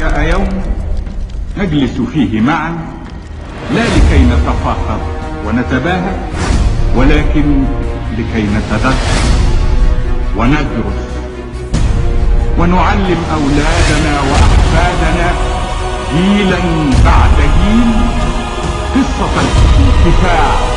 جاء يوم نجلس فيه معا، لا لكي نتفاخر ونتباهى، ولكن لكي نتذكر وندرس ونعلم أولادنا وأحفادنا جيلا بعد جيل قصة الكفاح